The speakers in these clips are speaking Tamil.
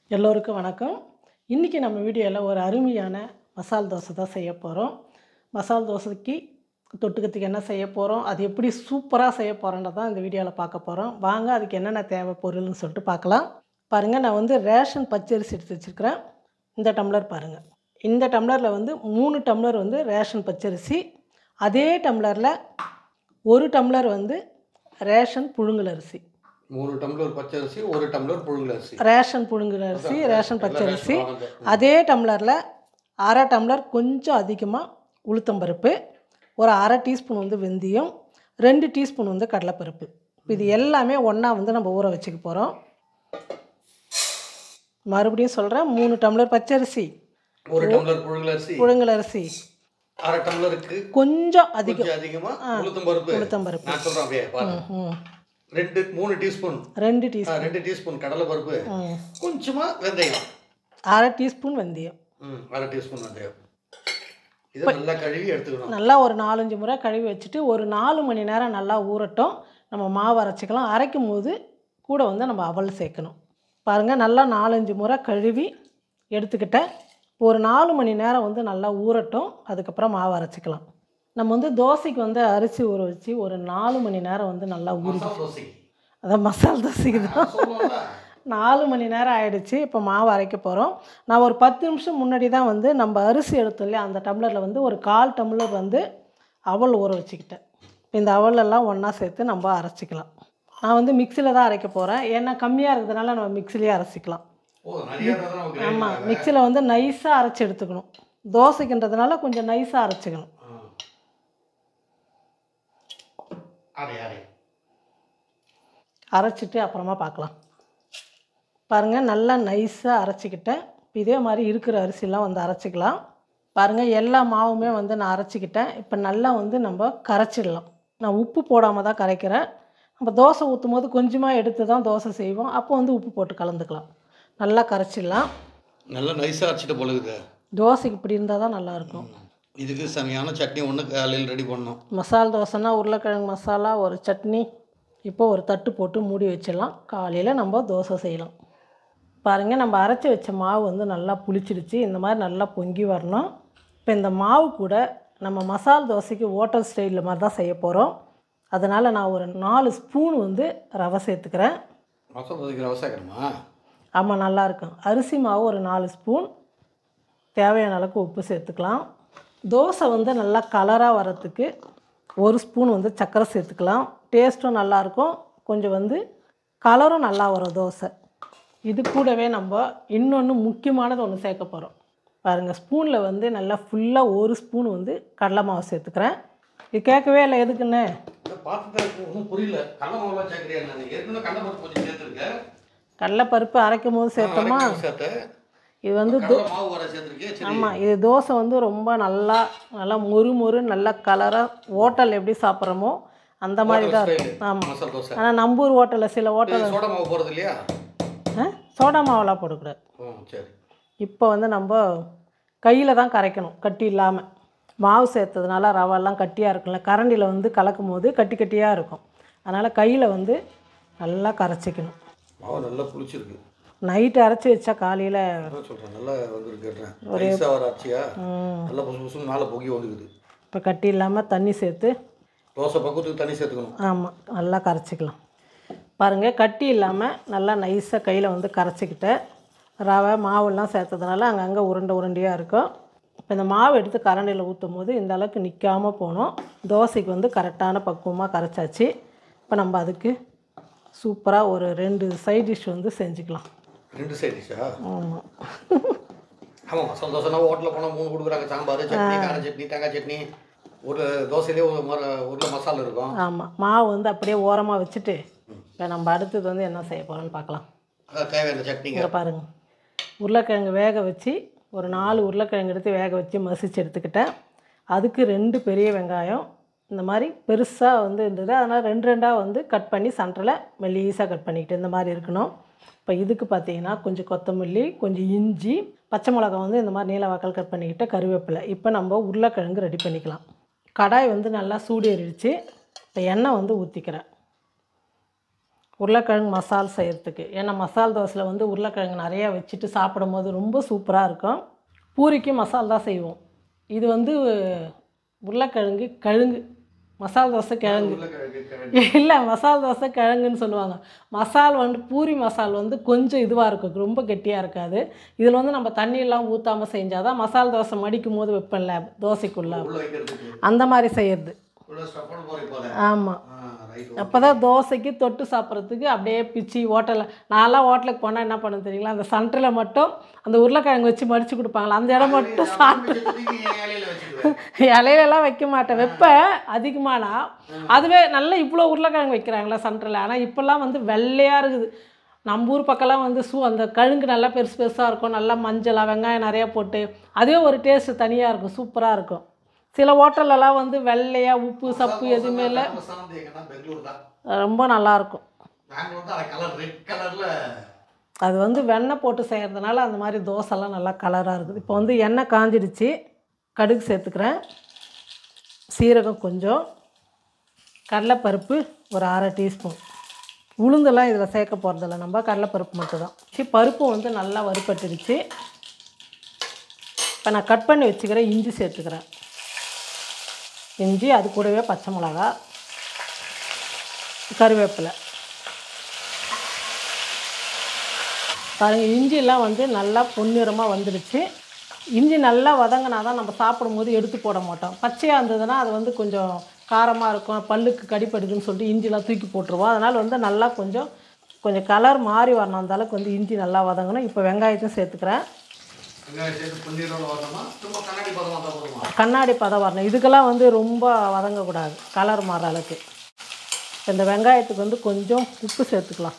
எல்லோருக்கும் வணக்கம். இன்றைக்கி நம்ம வீடியோவில் ஒரு அருமையான மசால் தோசை தான் செய்ய போகிறோம். மசால் தோசைக்கு தொட்டுக்கிறதுக்கு என்ன செய்ய போகிறோம், அது எப்படி சூப்பராக செய்ய போகிறோன்றத தான் இந்த வீடியோவில் பார்க்க போகிறோம். வாங்க அதுக்கு என்னென்ன தேவை பொருள்னு சொல்லிட்டு பார்க்கலாம். பாருங்கள், நான் வந்து ரேஷன் பச்சரிசி எடுத்து வச்சுருக்கிறேன். இந்த டம்ளர் பாருங்கள், இந்த டம்ளரில் வந்து 3 டம்ளர் வந்து ரேஷன் பச்சரிசி. அதே டம்ளரில் 1 டம்ளர் வந்து ரேஷன் புழுங்கல் அரிசி. 3 டம்ளர் பச்சரிசி, 1 டம்ளர் புழுங்கல் அரிசி. ரேஷன் புழுங்கல் அரிசி, ரேஷன் பச்சரிசி. அதே டம்ளரில் 1/2 டம்ளர் கொஞ்சம் அதிகமாக உளுத்தம்பருப்பு, ஒரு 1/2 டீஸ்பூன் வந்து வெந்தயம், 2 டீஸ்பூன் வந்து கடலைப்பருப்பு. இது எல்லாமே ஒன்றா வந்து நம்ம ஊற வச்சுக்க போகிறோம். மறுபடியும் சொல்கிறேன், 3 டம்ளர் பச்சரிசி, 1 டம்ளர் புழுங்கல் அரிசி, 1/2 டம்ளருக்கு கொஞ்சம் அதிகமாக உளுத்தம்பருப்பு. நான் சொல்கிறேன் அப்படியே பாருங்க. 3 டீஸ்பூன் 2 டீஸ்பூன் கடலைப்பருப்பு, கொஞ்சமாக வெந்தயம், 1/2 டீஸ்பூன் வெந்தயம், 1/2 டீஸ்பூன் வெந்தயம். இதை நல்லா கழுவி எடுத்துக்கணும். நல்லா ஒரு 4-5 முறை கழுவி வச்சுட்டு ஒரு 4 மணி நேரம் நல்லா ஊறட்டும். நம்ம மாவு அரைச்சிக்கலாம். அரைக்கும் போது கூட வந்து நம்ம அவல் சேர்க்கணும். பாருங்கள், நல்லா 4-5 முறை கழுவி எடுத்துக்கிட்டேன். ஒரு 4 மணி நேரம் வந்து நல்லா ஊறட்டும். அதுக்கப்புறம் மாவு அரைச்சிக்கலாம். நம்ம வந்து தோசைக்கு வந்து அரிசி ஊற வச்சு ஒரு 4 மணி நேரம் வந்து நல்லா ஊறி, அதான் மசால் தோசைக்கு தான் 4 மணி நேரம் ஆகிடுச்சு. இப்போ மாவு அரைக்க போகிறோம். நான் ஒரு 10 நிமிஷம் முன்னாடி தான் வந்து நம்ம அரிசி எடுத்தோம் இல்லையா, அந்த டம்ளரில் வந்து ஒரு 1/4 டம்ளர் வந்து அவல் ஊற வச்சுக்கிட்டேன். இந்த அவலெல்லாம் ஒன்றா சேர்த்து நம்ம அரைச்சிக்கலாம். நான் வந்து மிக்சியில் தான் அரைக்க போகிறேன். ஏன்னா கம்மியாக இருக்கிறதுனால நம்ம மிக்சிலேயே அரைச்சிக்கலாம். ஆமாம், மிக்சியில் வந்து நைஸாக அரைச்சி எடுத்துக்கணும். தோசைக்குன்றதுனால கொஞ்சம் நைஸாக அரைச்சிக்கணும். அரைச்சிட்டு அப்புறமா பார்க்கலாம். பாருங்கள், நல்லா நைஸாக அரைச்சிக்கிட்டேன். இதே மாதிரி இருக்கிற அரிசிலாம் வந்து அரைச்சிக்கலாம். பாருங்கள், எல்லா மாவுமே வந்து நான் அரைச்சிக்கிட்டேன். இப்போ நல்லா வந்து நம்ம கரைச்சிடலாம். நான் உப்பு போடாமல் தான் கரைக்கிறேன். நம்ம தோசை ஊற்றும் போது கொஞ்சமாக எடுத்து தான் தோசை செய்வோம். அப்போ வந்து உப்பு போட்டு கலந்துக்கலாம். நல்லா கரைச்சிடலாம். நல்லா நைஸாக அரைச்சிட்டு போலுக்குது. தோசைக்கு இப்படி இருந்தால் தான் நல்லாயிருக்கும். இதுக்கு சரியான சட்னி ஒன்று காலையில் ரெடி பண்ணணும். மசால் தோசைனா உருளைக்கிழங்கு மசாலா, ஒரு சட்னி. இப்போ ஒரு தட்டு போட்டு மூடி வச்சிடலாம். காலையில் நம்ம தோசை செய்யலாம். பாருங்கள், நம்ம அரைச்சி வச்ச மாவு வந்து நல்லா புளிச்சிடுச்சு. இந்த மாதிரி நல்லா பொங்கி வரணும். இப்போ இந்த மாவு கூட நம்ம மசால் தோசைக்கு ஹோட்டல் ஸ்டைலில் மாதிரி தான் செய்ய போகிறோம். அதனால் நான் ஒரு 4 ஸ்பூன் வந்து ரவை சேர்த்துக்கிறேன். மசால் தோசைக்கு ரவை சேர்க்கணுமா? ஆமாம், நல்லாயிருக்கும். அரிசி மாவு ஒரு 4 ஸ்பூன், தேவையான அளவுக்கு உப்பு சேர்த்துக்கலாம். தோசை வந்து நல்லா கலராக வரத்துக்கு 1 ஸ்பூன் வந்து சர்க்கரை சேர்த்துக்கலாம். டேஸ்ட்டும் நல்லாயிருக்கும். கொஞ்சம் வந்து கலரும் நல்லா வரும் தோசை. இது கூடவே நம்ம இன்னொன்று முக்கியமானது ஒன்று சேர்க்க போகிறோம். பாருங்கள், ஸ்பூனில் வந்து நல்லா ஃபுல்லாக 1 ஸ்பூன் வந்து கடலை மாவு சேர்த்துக்கிறேன். இது கேட்கவே இல்லை, எதுக்குன்னு புரியல. கடலைப்பருப்பு அரைக்கும் போது சேர்த்தோமா, இது வந்து ஆமாம், இது தோசை வந்து ரொம்ப நல்லா மொறு நல்லா கலராக ஹோட்டல் எப்படி சாப்பிட்றோமோ அந்த மாதிரி தான் இருக்கும். ஆமாம், ஆனால் நம்பூர் ஹோட்டலில் சில ஹோட்டலில் சோடா மாவெல்லாம் போடக்கூடாது. இப்போ வந்து நம்ம கையில் தான் கரைக்கணும், கட்டி இல்லாமல். மாவு சேர்த்ததுனால ரவெல்லாம் கட்டியாக இருக்கும்ல, கரண்டியில் வந்து கலக்கும் போது கட்டி கட்டியாக இருக்கும். அதனால் கையில் வந்து நல்லா கரைச்சிக்கணும். மாவு நல்லா புளிச்சிருக்கு. நைட்டு அரைச்சி வச்சா காலையில் இப்போ கட்டி இல்லாமல் தண்ணி சேர்த்து தோசை பக்கத்துக்கு தண்ணி சேர்த்துக்கணும். ஆமாம், நல்லா கரைச்சிக்கலாம். பாருங்கள், கட்டி இல்லாமல் நல்லா நைஸாக கையில் வந்து கரைச்சிக்கிட்டேன். ரவை மாவுலாம் சேர்த்ததுனால அங்கங்கே உருண்டையாக இருக்கும். இப்போ இந்த மாவு எடுத்து கரண்டியில் ஊற்றும் போது இந்த அளவுக்கு நிற்காமல் போகணும். தோசைக்கு வந்து கரெக்டான பக்குவமாக கரைச்சாச்சு. இப்போ நம்ம அதுக்கு சூப்பராக ஒரு 2 சைட் டிஷ் வந்து செஞ்சுக்கலாம். 2 சைட் டிஷ்ஷா? ஆமாம். ஆமாம், மசால் தோசைனா ஹோட்டலில் போனால் 3 கொடுக்குறாங்க. சாம்பார், சட்னி, கார சட்னி, தேங்காய் சட்னி, ஒரு தோசையிலே ஒரு மசாலா இருக்கும். ஆமாம், மாவு வந்து அப்படியே ஓரமாக வச்சுட்டு இப்போ நம்ம அடுத்தது வந்து என்ன செய்ய போகிறோன்னு பார்க்கலாம். தேவையான சட்னிங்க பாருங்கள், உருளைக்கிழங்கு வேக வச்சு ஒரு 4 உருளைக்கிழங்கு எடுத்து வேக வச்சு மசிச்சு எடுத்துக்கிட்டேன். அதுக்கு 2 பெரிய வெங்காயம் இந்த மாதிரி பெருசாக வந்து இருந்தது. அதனால் 2 வந்து கட் பண்ணி சென்டரில் மெல்லீஸாக கட் பண்ணிக்கிட்டு இந்த மாதிரி இருக்கணும். இப்போ இதுக்கு பார்த்தீங்கன்னா கொஞ்சம் கொத்தமல்லி, கொஞ்சம் இஞ்சி, பச்சை மிளகா வந்து இந்த மாதிரி நீல வாக்கல் கட் பண்ணிக்கிட்டு, கருவேப்பிலை. இப்போ நம்ம உருளைக்கிழங்கு ரெடி பண்ணிக்கலாம். கடாய் வந்து நல்லா சூடு ஏறிடுச்சு. இப்போ எண்ணெய் வந்து ஊற்றிக்கிறேன். உருளைக்கிழங்கு மசால் செய்கிறதுக்கு. ஏன்னா மசால் தோசையில் வந்து உருளைக்கிழங்கு நிறையா வச்சுட்டு சாப்பிடும்போது ரொம்ப சூப்பராக இருக்கும். பூரிக்கு மசால் தான் செய்வோம். இது வந்து உருளைக்கிழங்கு கிழங்கு, மசால் தோசை கிழங்கு இல்லை, மசால் தோசை கிழங்குன்னு சொல்லுவாங்க. மசால் வந்து பூரி மசால் வந்து கொஞ்சம் இதுவாக இருக்கும், ரொம்ப கெட்டியாக இருக்காது. இதில் வந்து நம்ம தண்ணியெல்லாம் ஊற்றாமல் செஞ்சால் தான் மசால் தோசை மடிக்கும் போது வைப்பேன்ல தோசைக்குள்ளே, அந்த மாதிரி செய்கிறது. ஆமாம், அப்போ தான் தோசைக்கு தொட்டு சாப்பிட்றதுக்கு அப்படியே பிச்சு ஹோட்டலில், நான்லாம் ஹோட்டலுக்கு போனால் என்ன பண்ண தெரியுங்களா, அந்த சென்டரில் மட்டும் அந்த உருளைக்கிழங்கு வச்சு மடித்து கொடுப்பாங்களா, அந்த இடம் மட்டும் சாப்பிட்டு இலையிலலாம் வைக்க மாட்டேன். வைப்பேன் அதிகமானா, அதுவே நல்லா இவ்வளோ உருளைக்கிழங்கு வைக்கிறாங்களா சென்டரில். ஆனால் இப்போல்லாம் வந்து வெள்ளையாக இருக்குது. நம்ம ஊர் பக்கம்லாம் வந்து அந்த கழுங்கு நல்லா பெருசு பெருசாக இருக்கும், நல்லா மஞ்சளாக வெங்காயம் நிறையா போட்டு, அதே ஒரு டேஸ்ட்டு தனியாக இருக்கும், சூப்பராக இருக்கும். சில ஹோட்டல்லலாம் வந்து வெள்ளையாக உப்பு சப்பு எதுவுமே இல்லை, ரொம்ப நல்லாயிருக்கும். அது வந்து வெண்ணெய் போட்டு செய்கிறதுனால அந்த மாதிரி தோசைலாம் நல்லா கலராக இருக்குது. இப்போ வந்து எண்ணெய் காஞ்சிடுச்சு, கடுகு சேர்த்துக்கிறேன், சீரகம் கொஞ்சம், கடலைப்பருப்பு ஒரு 1/2 டீஸ்பூன், உளுந்தெல்லாம் இதில் சேர்க்க போகிறதில்ல, நம்ம கடலைப்பருப்பு மட்டும்தான். பருப்பு வந்து நல்லா வறுப்பட்டுடுச்சு. இப்போ நான் கட் பண்ணி வச்சுக்கிறேன் இஞ்சி சேர்த்துக்கிறேன். இஞ்சி, அது கூடவே பச்சை மிளகா, கருவேப்பிலை. பாருங்கள், இஞ்சிலாம் வந்து நல்லா பொன்னிறமாக வந்துடுச்சு. இஞ்சி நல்லா வதங்கினா தான் நம்ம சாப்பிடும்போது எடுத்து போட மாட்டோம். பச்சையாக இருந்ததுன்னா அது வந்து கொஞ்சம் காரமாக இருக்கும், பல்லுக்கு கடிப்படுதுன்னு சொல்லிட்டு இஞ்சிலாம் தூக்கி போட்டுருவோம். அதனால் வந்து நல்லா கொஞ்சம் கலர் மாறி வரணும், அந்த அளவுக்கு வந்து இஞ்சி நல்லா வதங்கணும். இப்போ வெங்காயத்தையும் சேர்த்துக்கிறேன். கண்ணாடி பதம் வரணும், இதுக்கெல்லாம் வந்து ரொம்ப வதங்கக்கூடாது, கலர் மாற அளவுக்கு. இந்த வெங்காயத்துக்கு வந்து கொஞ்சம் உப்பு சேர்த்துக்கலாம்.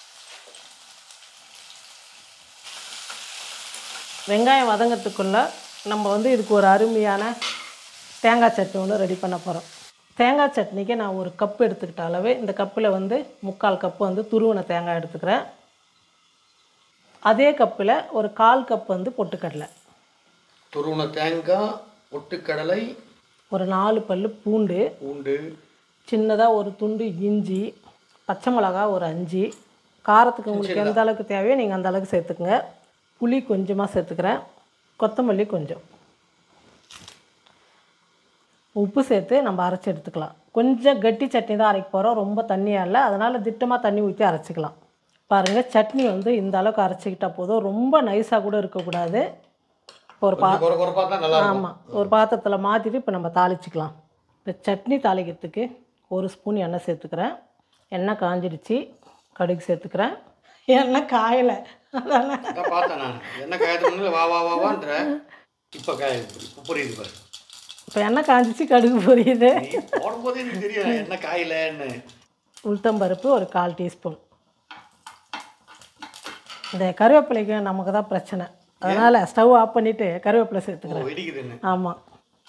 வெங்காயம் வதங்கிறதுக்குள்ளே நம்ம வந்து இதுக்கு ஒரு அருமையான தேங்காய் சட்னி ஒன்று ரெடி பண்ண போகிறோம். தேங்காய் சட்னிக்கு நான் ஒரு கப்பு எடுத்துக்கிட்ட அளவு, இந்த கப்பில் வந்து 3/4 கப்பு வந்து துருவின தேங்காய் எடுத்துக்கிறேன். அதே கப்பில் ஒரு 1/4 கப் வந்து பொட்டுக்கடலை, துருவின தேங்காய், பொட்டுக்கடலை, ஒரு 4 பல்லு பூண்டு, சின்னதாக ஒரு துண்டு இஞ்சி, பச்சை மிளகா ஒரு 5, காரத்துக்கு உங்களுக்கு எந்த அளவுக்கு தேவையோ நீங்கள் அந்த அளவுக்கு சேர்த்துக்குங்க. புளி கொஞ்சமாக சேர்த்துக்கிறேன், கொத்தமல்லி கொஞ்சம், உப்பு சேர்த்து நம்ம அரைச்சி எடுத்துக்கலாம். கொஞ்சம் கட்டி சட்னி தான் அரைக்க போகிறோம், ரொம்ப தண்ணியாக இல்லை, அதனால் திட்டமாக தண்ணி ஊற்றி அரைச்சிக்கலாம். பாருங்கள், சட்னி வந்து இந்த அளவுக்கு அரைச்சிக்கிட்டால் போதும், ரொம்ப நைஸாக கூட இருக்கக்கூடாது. ஒரு ஆமாம், ஒரு பாத்திரத்தில் மாற்றிட்டு இப்போ நம்ம தாளிச்சிக்கலாம். இந்த சட்னி தாளிக்கிறதுக்கு 1 ஸ்பூன் எண்ணெய் சேர்த்துக்கிறேன். எண்ணெய் காஞ்சிடுச்சு, கடுகு சேர்த்துக்கிறேன். எண்ணெய் காயலை, அதானே பார்த்தேன் நான். எண்ணெய் காயத்துக்கு வாவான்ற இப்போ புரியுது பாரு. இப்போ எண்ணெய் காஞ்சிச்சு, கடுகு பொரியுது, போடும்போதே எனக்கு தெரியும் எண்ணெய் காயலைன்னு. உளுத்தம்பருப்பு ஒரு 1/4 டீஸ்பூன். இந்த கருவேப்பிலைக்கு நமக்கு தான் பிரச்சனை, அதனால் ஸ்டவ் ஆஃப் பண்ணிவிட்டு கருவேப்பிலை சேர்த்துக்கிறேன். ஆமாம்,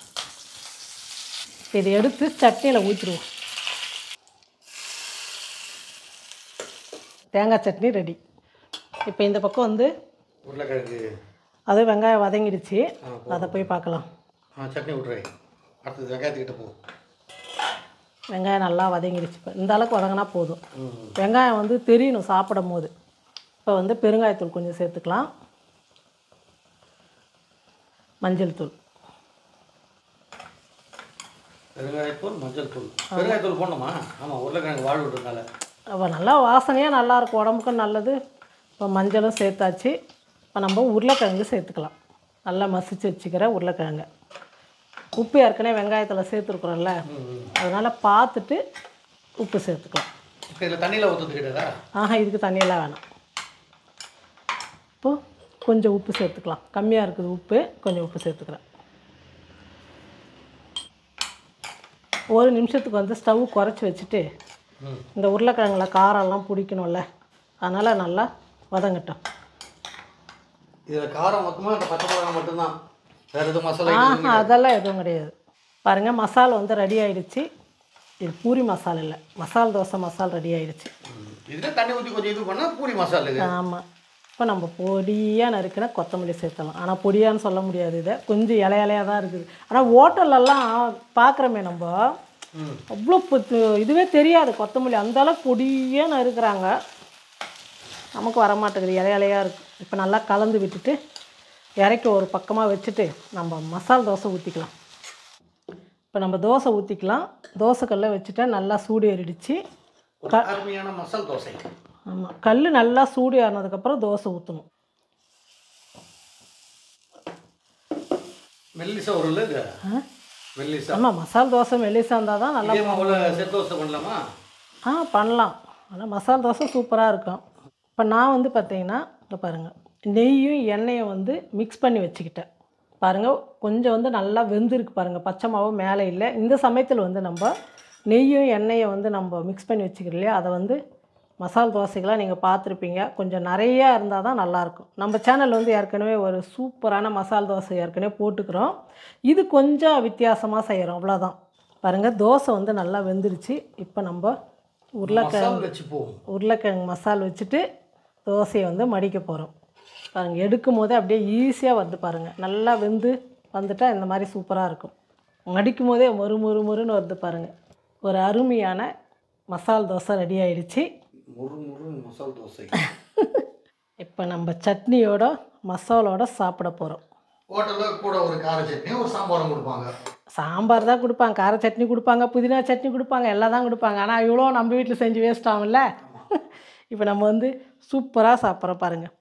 இதை எடுத்து சட்னியில் ஊற்றிடுவோம். தேங்காய் சட்னி ரெடி. இப்போ இந்த பக்கம் வந்து உருளைக்கிழங்கு, அது வெங்காயம் வதங்கிடுச்சு, அதை போய் பார்க்கலாம். சட்னி விட்றேன், அடுத்தது வெங்காயத்துக்கிட்ட போ. வெங்காயம் நல்லா வதங்கிடுச்சு, இப்போ இந்த அளவுக்கு வதங்கினா போதும். வெங்காயம் வந்து தெரியணும் சாப்பிடும் போது. இப்போ வந்து பெருங்காயத்தூள் கொஞ்சம் சேர்த்துக்கலாம், மஞ்சள் தூள், பெருங்காயத்தூள், மஞ்சள் தூள். பெருங்காயத்தூள் போடணுமா? ஆமாம், உருளைக்கிழங்கு வாழ் விட்டுறதுனால அப்போ நல்லா வாசனையாக நல்லாயிருக்கும், உடம்புக்கும் நல்லது. இப்போ மஞ்சளும் சேர்த்தாச்சு. இப்போ நம்ம உருளைக்கிழங்கு சேர்த்துக்கலாம். நல்லா மசிச்சு வச்சுக்கிற உருளைக்கிழங்கு. உப்பு ஏற்கனவே வெங்காயத்தில் சேர்த்துருக்குறோம்ல, அதனால் பார்த்துட்டு உப்பு சேர்த்துக்கலாம். இப்போ இதில் தண்ணியில் ஊற்றுக்கிட்டதா? இதுக்கு தண்ணியெல்லாம் வேணாம். இப்போது கொஞ்சம் உப்பு சேர்த்துக்கலாம், கம்மியாக இருக்குது உப்பு, கொஞ்சம் உப்பு சேர்த்துக்கிறேன். 1 நிமிஷத்துக்கு வந்து ஸ்டவ் குறைச்சி வச்சுட்டு, இந்த உருளைக்கிழங்குல காரம்லாம் பிடிக்கணும்ல, அதனால் நல்லா வதங்கட்டும். இதில் காரம் மொத்தமாக இந்த பச்சை மிளகாய் மட்டும்தான், வேறு எதுவும் மசாலா? அதெல்லாம் எதுவும் கிடையாது. பாருங்கள், மசால் வந்து ரெடி ஆகிடுச்சு. இது பூரி மசால் இல்லை, மசால் தோசை மசால் ரெடி ஆகிடுச்சு. இதில் தண்ணி ஊற்றி கொஞ்சம் இது பண்ணால் பூரி மசாலா இது. ஆமாம், இப்போ நம்ம பொடியாக நறுக்கினா கொத்தமல்லி சேர்த்தலாம். ஆனால் பொடியான்னு சொல்ல முடியாது, இதை கொஞ்சம் இலையாக தான் இருக்குது. ஆனால் ஹோட்டல்லலாம் பார்க்குறோமே நம்ம, அவ்வளோ இதுவே தெரியாது கொத்தமல்லி அந்தளவுக்கு பொடியே நறுக்கிறாங்க. நமக்கு வரமாட்டேங்குது, இலையாக இருக்குது. இப்போ நல்லா கலந்து விட்டுட்டு இறக்கி ஒரு பக்கமாக வச்சுட்டு நம்ம மசால் தோசை ஊற்றிக்கலாம். இப்போ நம்ம தோசை ஊற்றிக்கலாம். தோசைக்கல்லை வச்சுட்டா நல்லா சூடு ஏறிடுச்சு. அருமையான மசால் தோசை. ஆமாம், கல் நல்லா சூடு ஏறினதுக்கப்புறம் தோசை ஊற்றணும். மெல்லிசா ஒரு இல்லை மெல்லிசா. ஆமாம், மசால் தோசை மெல்லிசா இருந்தால் தான் நல்லா செட் தோசை பண்ணலாமா? பண்ணலாம். ஆனால் மசால் தோசை சூப்பராக இருக்கும். இப்போ நான் வந்து பார்த்தீங்கன்னா இங்கே பாருங்கள், நெய்யும் எண்ணெயும் வந்து மிக்ஸ் பண்ணி வச்சுக்கிட்டேன். பாருங்கள், கொஞ்சம் வந்து நல்லா வெந்திருக்கு பாருங்கள், பச்சை மாவு மேலே இல்லை. இந்த சமயத்தில் வந்து நம்ம நெய்யும் எண்ணெயை வந்து நம்ம மிக்ஸ் பண்ணி வச்சுக்கிறோம் இல்லையா, அதை வந்து மசால் தோசைகளாக நீங்கள் பார்த்துருப்பீங்க. கொஞ்சம் நிறையா இருந்தால் தான் நல்லாயிருக்கும். நம்ம சேனல் வந்து ஏற்கனவே ஒரு சூப்பரான மசால் தோசை ஏற்கனவே போட்டுக்கிறோம். இது கொஞ்சம் வித்தியாசமாக செய்கிறோம், அவ்வளோதான். பாருங்கள், தோசை வந்து நல்லா வெந்துருச்சு. இப்போ நம்ம உருளைக்கிழங்கு மசால் வச்சுட்டு தோசையை வந்து மடிக்க போகிறோம். பாருங்கள், எடுக்கும் போதே அப்படியே ஈஸியாக வருது பாருங்கள். நல்லா வெந்து வந்துட்டால் இந்த மாதிரி சூப்பராக இருக்கும். மடிக்கும் போதே மொறுன்னு வருது பாருங்கள். ஒரு அருமையான மசால் தோசை ரெடி ஆகிடுச்சு. மசால் தோசை. இப்போ நம்ம சட்னியோட மசாலோட சாப்பிட போகிறோம். ஹோட்டலில் கூட ஒரு கார சட்னி ஒரு சாம்பாரும் கொடுப்பாங்க. சாம்பார் தான் கொடுப்பாங்க, கார சட்னி கொடுப்பாங்க, புதினா சட்னி கொடுப்பாங்க, எல்லாம் தான் கொடுப்பாங்க. ஆனால் இவ்வளோ நம்ம வீட்டில் செஞ்சு வேஸ்ட் ஆகும்ல. இப்போ நம்ம வந்து சூப்பராக சாப்பிட்றோம் பாருங்கள்.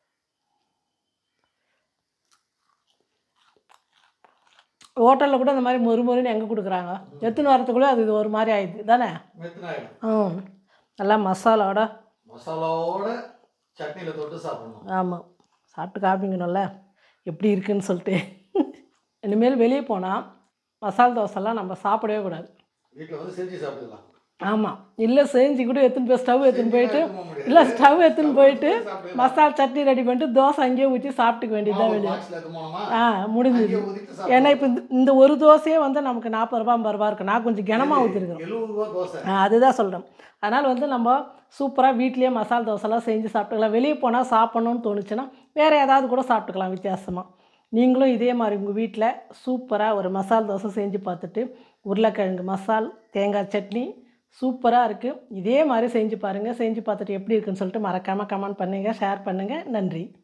ஹோட்டலில் கூட இந்த மாதிரி மொறுன்னு எங்கே கொடுக்குறாங்க? எத்தனை வாரத்துக்குள்ளே அது இது ஒரு மாதிரி ஆயிடுது தானே? நல்லா மசாலோட சட்னியில் தொட்டு சாப்பிடணும். ஆமாம், சாப்பிட்டு காமிக்கணும்ல எப்படி இருக்குன்னு சொல்லிட்டு. இனிமேல் வெளியே போனால் மசால் தோசைலாம் நம்ம சாப்பிடவே கூடாது. வீட்டில் வந்து செஞ்சு சாப்பிடலாம். ஆமாம், இல்லை செஞ்சு கூட எடுத்துன்னு போய் ஸ்டவ் எடுத்துன்னு போயிட்டு மசால் சட்னி ரெடி பண்ணிட்டு தோசை அங்கேயே ஊற்றி சாப்பிட்டுக்க வேண்டியதுதான் வெளியே. முடிஞ்சுது. ஏன்னா இப்போ இந்த ஒரு தோசையே வந்து நமக்கு 40 ரூபா 50 ரூபா இருக்குது. நான் கொஞ்சம் கனமாக ஊற்றிருக்கேன், அதுதான் சொல்கிறேன். அதனால் வந்து நம்ம சூப்பராக வீட்லேயே மசால் தோசைலாம் செஞ்சு சாப்பிட்டுக்கலாம். வெளியே போனால் சாப்பிட்ணுன்னு தோணுச்சுன்னா வேறு ஏதாவது கூட சாப்பிட்டுக்கலாம் வித்தியாசமாக. நீங்களும் இதே மாதிரி உங்கள் வீட்டில் சூப்பராக ஒரு மசால் தோசை செஞ்சு பார்த்துட்டு உருளைக்கிழங்கு மசால் தேங்காய் சட்னி சூப்பராக இருக்குது. இதே மாதிரி செஞ்சு பாருங்கள். செஞ்சு பார்த்துட்டு எப்படி இருக்குன்னு சொல்லிட்டு மறக்காமல் கமெண்ட் பண்ணுங்கள், ஷேர் பண்ணுங்கள். நன்றி.